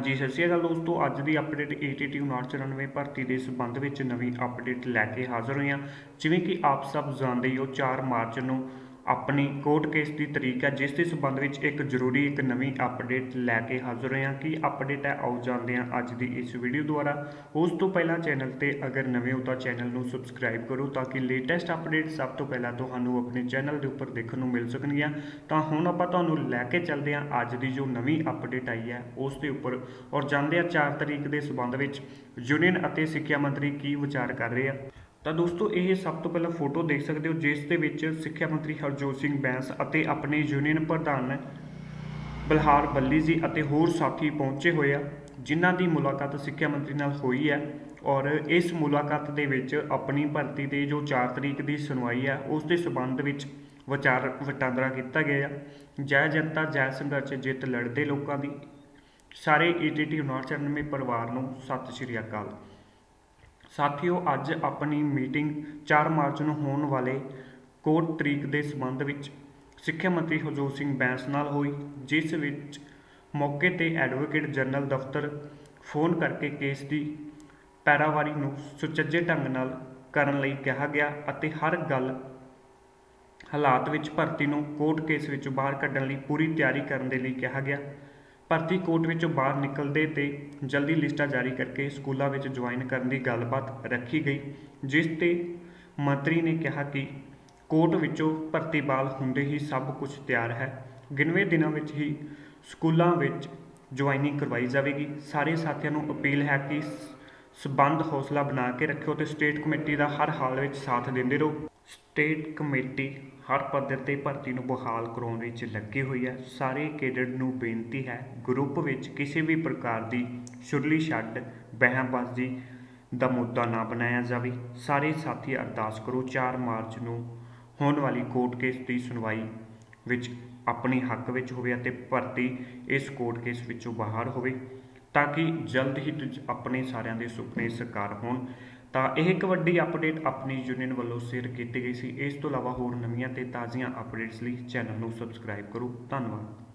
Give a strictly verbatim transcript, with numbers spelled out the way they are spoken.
ਹਾਂਜੀ सत श्री अकाल दोस्तों, अज की अपडेट ए टी टी उनाहठ चौरानवे भर्ती के संबंध में नवी अपडेट लैके हाज़र हुई। जिमें कि आप सब जानते हो चार मार्च को अपनी कोर्ट केस की तरीक है, जिस के संबंध में एक जरूरी एक नवी अपडेट लैके हाज़र हुए। कि अपडेट है आओ जानते हैं अज की इस वीडियो द्वारा। उस तो पहला चैनल पर अगर नवे हो तो चैनल को सबसक्राइब करो ताकि लेटेस्ट अपडेट सब तो पहला तो अपने चैनल के उपर देखने को मिल सकनिया। तो हुण आपां तुहानूं लैके चलते हैं अज की जो नवी अपडेट आई है उसके उपर और जानते हैं चार तरीक के संबंध में यूनियन और सिक्ख्या मंत्री की विचार कर रहे हैं। तो दोस्तों ये सब तो पहला फोटो देख सकते हो जिस दे विच सिक्ख्या मंत्री हरजोत सिंह बैंस और अपने यूनियन प्रधान बलहार बल्ली जी और होर साथी पहुंचे हुए आ, जिन्हां की मुलाकात सिक्ख्या मंत्री नाल हुई है। और इस मुलाकात दे विच अपनी भर्ती के जो चार तरीक की सुनवाई है उसके संबंध में विचार वटांदरा किया गया। जय जनता जय संघर्ष जित लड़ते लोगों की सारे ए टी टी उनाहठ चौरानवे परिवार को सत श्री अकाल। साथियों अज अपनी मीटिंग चार मार्च को होने वाले कोर्ट तरीक के संबंध में सिक्ख्या मंत्री हरजोत सिंह बैंस नाल हुई, जिस विच मौके ते एडवोकेट जनरल दफ्तर फोन करके केस की पैरावारी को सुचज्जे ढंग नाल करन लई कहा गया और हर गल हालात विच भर्ती को कोर्ट केस विचों बाहर कढ़न लई पूरी तैयारी करने के लिए कहा गया। भर्ती कोर्ट विचों बाहर निकलते तो जल्दी लिस्टां जारी करके स्कूलों में ज्वाइन करने की गलबात रखी गई, जिस ते मंत्री ने कहा कि कोर्ट विचों भर्ती बाल होंदे ही सब कुछ तैयार है। गिनवे दिनों में ही स्कूलों में ज्वाइनिंग करवाई जाएगी। सारे साथियों को अपील है कि संबंध हौसला बना के रखो तो स्टेट कमेटी का हर हाल में साथ देंदे रहो। स्टेट कमेटी हर पद्धर से भर्ती को बहाल कराने लगी हुई है। सारे कैडेट को बेनती है ग्रुप में किसी भी प्रकार की छुरली छड्ड बहसबाजी का मुद्दा ना बनाया जाए। सारे साथी अरदास करो चार मार्च को होने वाली कोर्ट केस की सुनवाई विच अपने हक में होवे ते भर्ती इस कोर्ट केस विचों बाहर होवे ताकि जल्द ही अपने सारिਆਂ ਦੇ सुपने साकार होण। तो यह एक वड्डी अपडेट अपनी यूनियन वालों शेयर की गई सी। इस तो इलावा होर नवीं ते ताज़ियां अपडेट्स लिए चैनल को सबसक्राइब करो। धन्यवाद।